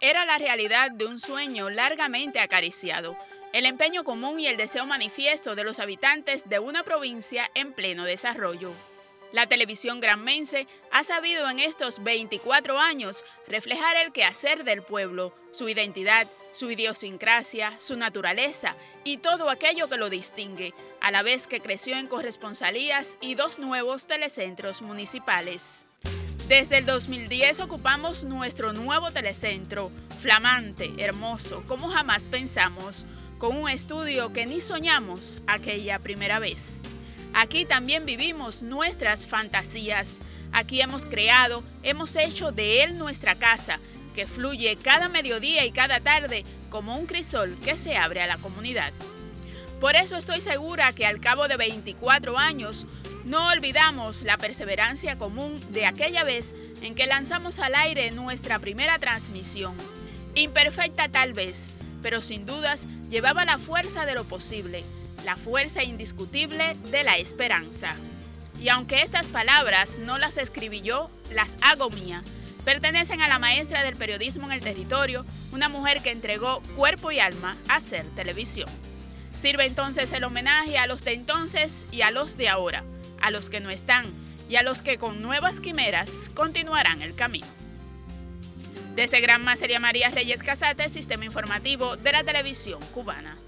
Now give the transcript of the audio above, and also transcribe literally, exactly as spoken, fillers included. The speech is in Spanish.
era la realidad de un sueño largamente acariciado, el empeño común y el deseo manifiesto de los habitantes de una provincia en pleno desarrollo. La televisión granmense ha sabido en estos veinticuatro años reflejar el quehacer del pueblo, su identidad, su idiosincrasia, su naturaleza y todo aquello que lo distingue, a la vez que creció en corresponsalías y dos nuevos telecentros municipales. Desde el dos mil diez ocupamos nuestro nuevo telecentro, flamante, hermoso, como jamás pensamos, con un estudio que ni soñamos aquella primera vez. Aquí también vivimos nuestras fantasías. Aquí hemos creado, hemos hecho de él nuestra casa, que fluye cada mediodía y cada tarde como un crisol que se abre a la comunidad. Por eso estoy segura que al cabo de veinticuatro años, no olvidamos la perseverancia común de aquella vez en que lanzamos al aire nuestra primera transmisión. Imperfecta tal vez, pero sin dudas llevaba la fuerza de lo posible, la fuerza indiscutible de la esperanza. Y aunque estas palabras no las escribí yo, las hago mía. Pertenecen a la maestra del periodismo en el territorio, una mujer que entregó cuerpo y alma a hacer televisión. Sirve entonces el homenaje a los de entonces y a los de ahora, a los que no están y a los que con nuevas quimeras continuarán el camino. Desde Granma, María Reyes Casate, Sistema Informativo de la Televisión Cubana.